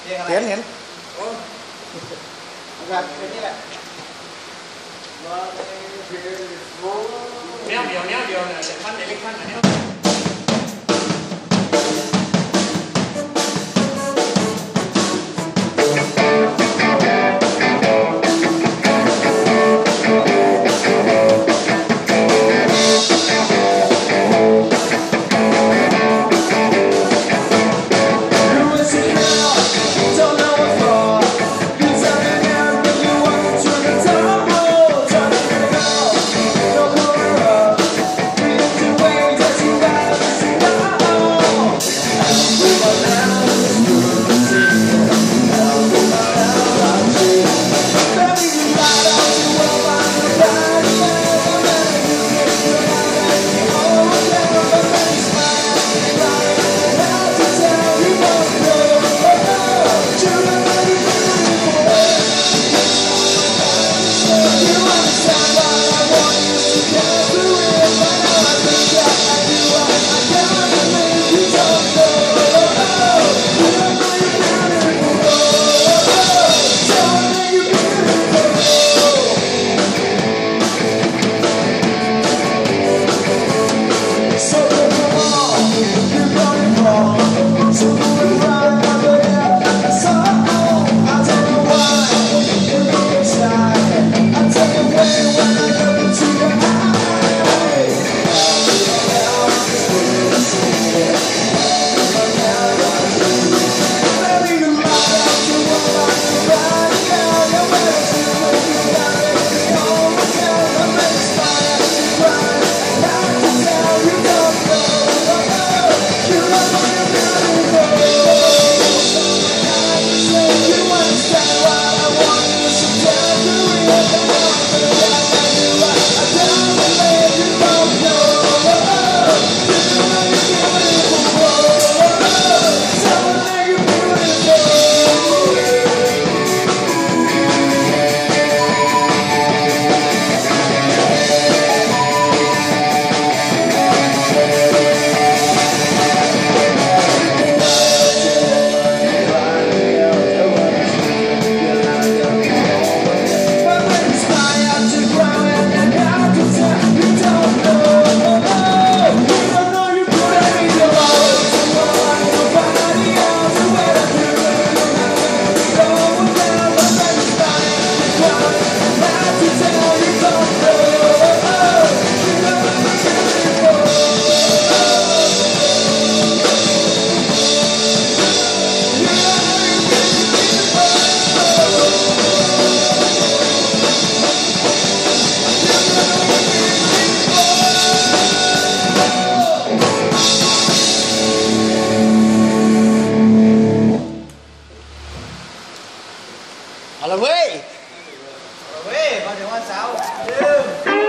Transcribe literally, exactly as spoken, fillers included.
เห็นเห็นแบบนี้แหละแนวเดียวแนวเดียวเนี่ยขั้นเล็กขั้นอันนี้เอาละเว้ยเว้ยมาถึงวันเสาร์